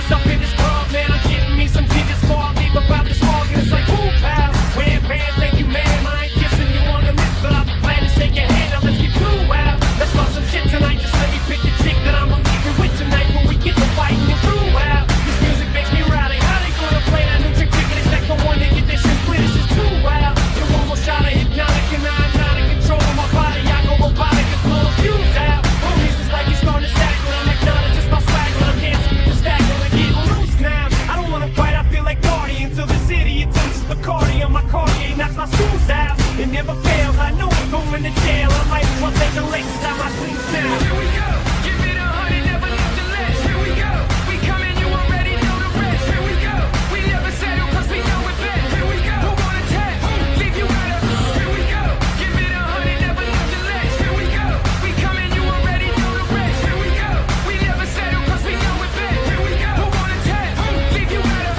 What's up in this club, man? I'm getting me some tickets before I leave about this morning. It's like, ooh, pal, wham, bam, thank you, man. I ain't kissing you on the lips, but I'll be glad to shake your hand. Now let's get cool, wow. Let's start some shit tonight. Just let me pick the chick that I'm leaving with tonight. When we get to fighting and through, wow. This music makes me rowdy. How they gonna play that new trick? Expect the one to get this shit split. It's just too wild. Get one more shot of hypnotic and I'm not in control of my body. I go robotic and blow a fuse out. Homies, it's like he's starting to stack when I'm like, nah, just my swag when I'm dancing with the stack when I get loose now. I don't wanna fight, I feel like Cardi until this idiot touches Bacardi on my Cartier, knocks my shoes out. It never fails, I know I'm going to jail. I might as well take the laces out my sleeves now. Here we go, give it 100, never nothing less. Here we go, we coming, you already know the rest. Here we go, we never settle cause we know it best. Here we go, who wanna test? Leave you out of. Here we go, give it 100, never nothing less. Here we go, we coming, you already know the rest. Here we go, we never settle cause we know it best. Here we go, who wanna test? Leave you out of.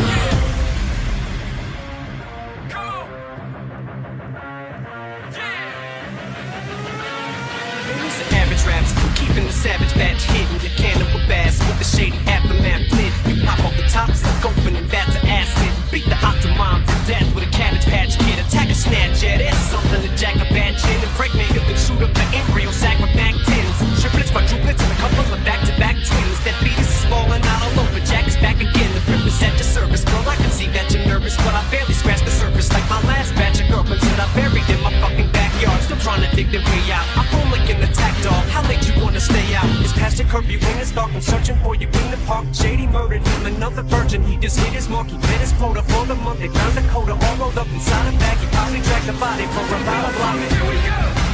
Come on. It's the average raps, keeping the savage batch hidden. Your cannibal bass with the shady aftermath lit. You pop off the tops like opening bats of acid. Beat the octomom to death with a Cabbage Patch Kid. Attack a snatch, yeah, there's something to jack a bad chin. And pregnant, you can shoot up the embryo sack with back tins. Triplets, quadruplets, and a couple of back-to-back twins. That fetus is falling out all over. Jack is back again. The grip is at your service. Girl, I can see that you're nervous, but I barely scratched the surface. Like my last batch of girlfriends that I buried in my fucking backyard. Still trying to dig their way out. I feel like an attack dog. How late you wanna stay out? It's past your curfew when it's dark. I'm searching for you in the park. Shady murdered him, another virgin. He just hit his mark. He met his quota for the month. They found the coda all rolled up inside a bag. He probably dragged the body for about a block. Here we go.